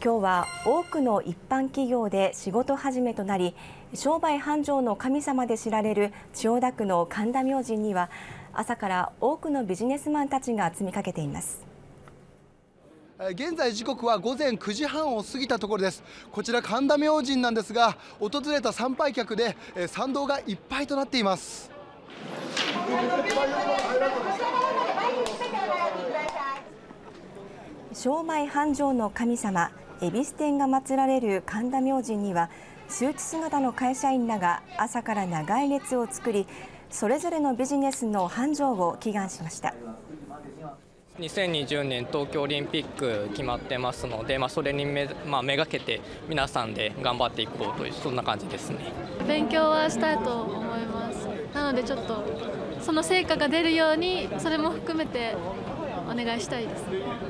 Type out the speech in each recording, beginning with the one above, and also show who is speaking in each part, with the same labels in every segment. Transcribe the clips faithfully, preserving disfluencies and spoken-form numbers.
Speaker 1: 今日は多くの一般企業で仕事始めとなり、商売繁盛の神様で知られる千代田区の神田明神には朝から多くのビジネスマンたちが詰めかけています。
Speaker 2: 現在時刻は午前くじはんを過ぎたところです。こちら神田明神なんですが、訪れた参拝客で参道がいっぱいとなっています。
Speaker 1: 商売繁盛の神様恵比寿天が祀られる神田明神には、スーツ姿の会社員らが朝から長い列を作り、それぞれのビジネスの繁盛を祈願しました。
Speaker 3: にせんにじゅうねん東京オリンピック決まってますので、まあ、それにめ、まあ、めがけて皆さんで頑張っていこうという、そんな感じですね。
Speaker 4: 勉強はしたいと思います。なのでちょっとその成果が出るように、それも含めてお願いしたいです。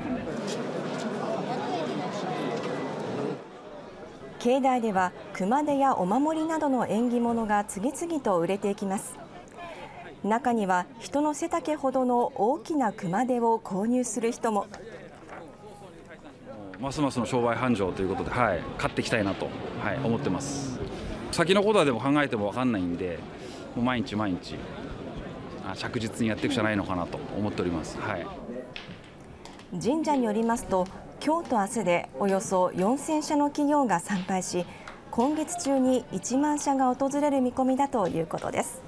Speaker 1: 境内では熊手やお守りなどの縁起物が次々と売れていきます。中には人の背丈ほどの大きな熊手を購入する人も。
Speaker 5: ますますの商売繁盛ということで、はい、買っていきたいなと、はい、思ってます。先のことはでも考えても分かんないんで、もう毎日毎日着実にやっていくしかないのかなと思っております。はい、
Speaker 1: 神社によりますと、今日と明日でおよそよんせんしゃの企業が参拝し、今月中にいちまんしゃが訪れる見込みだということです。